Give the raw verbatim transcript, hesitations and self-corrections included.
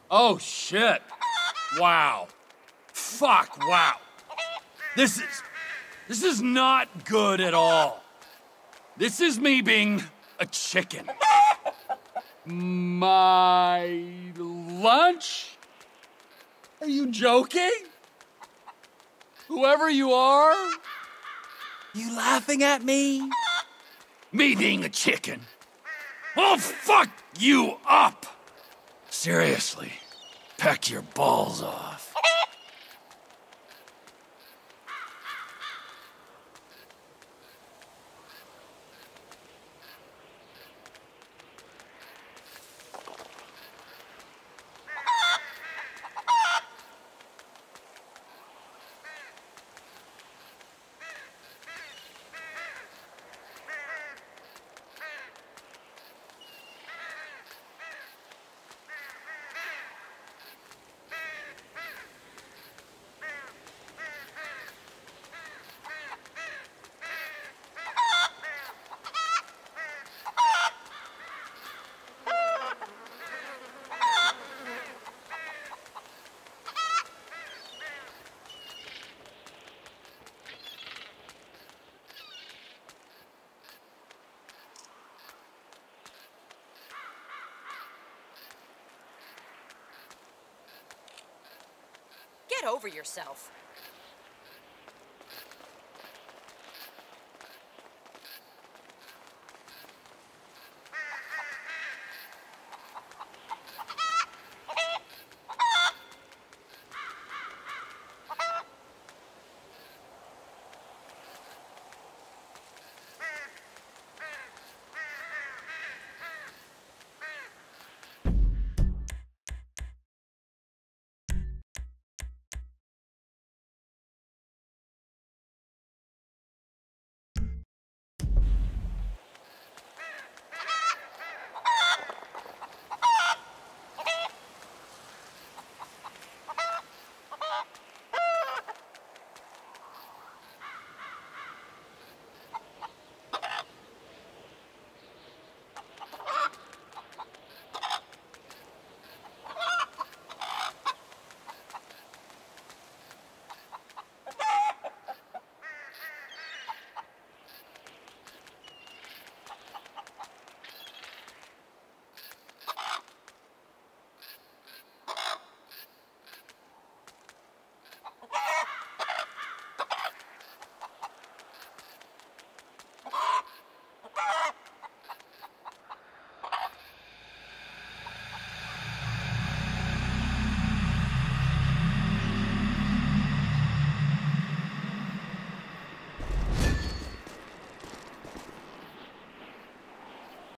Oh, shit. Wow. Fuck, wow. This is... This is not good at all. This is me being a chicken. My lunch? Are you joking? Whoever you are? You laughing at me? Me being a chicken? I'll fuck you up! Seriously, peck your balls off. Get over yourself.